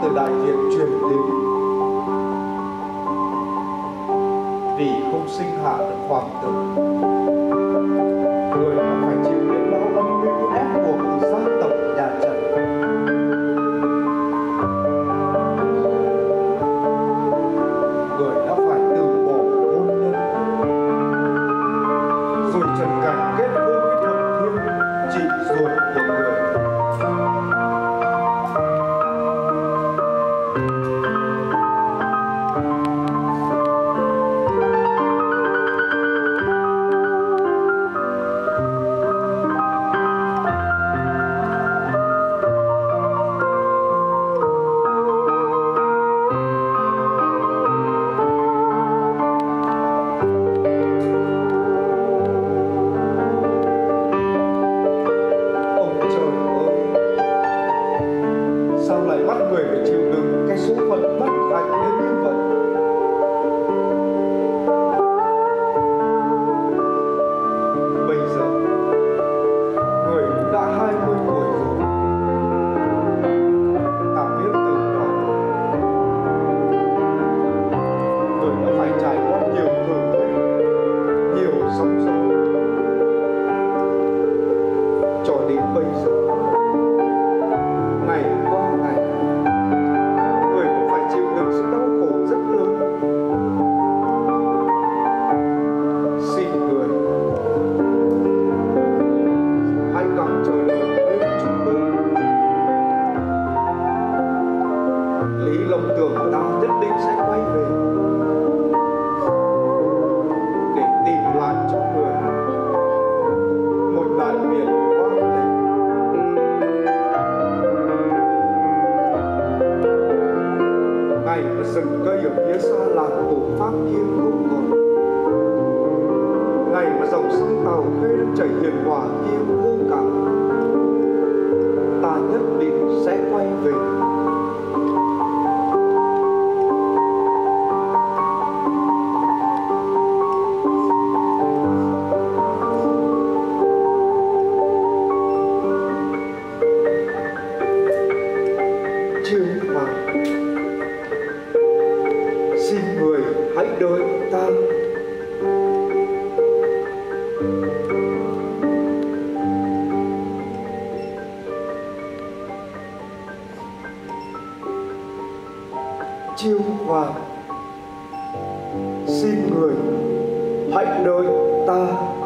từ đại diện truyền đến, vì không sinh hạ được hoàng tử, người đã phải chịu biết bao âm mưu ép buộc từ gia tộc nhà Trần. Người đã phải từ bỏ hôn nhân, rồi Trần Cảnh kết hôn với Thuận Thiên, chị ruột của người. Người phải chịu đựng cái số phận bất hạnh đến như vậy. Bây giờ người cũng đã 20 tuổi rồi, ta biết từ nhỏ người đã phải trải qua nhiều thử thách, nhiều sóng gió, cho đến bây giờ ngày qua ngày sự đau khổ rất lớn. Xin người hãy gắng chờ đợi bên chúng tôi. Lý Long Tường ta nhất định sẽ quay về để tìm lại cho người một đại việt quang lệ. Ngày mà rừng cây ở phía xa làng Tổ Pháp kia không còn, ngày mà dòng sông Tàu Khê đang chảy hiền hòa kia vô cảm, ta nhất định sẽ quay về. Trương Hoàng, xin người hãy đợi ta. Trương Hoàng, xin người hãy đợi ta.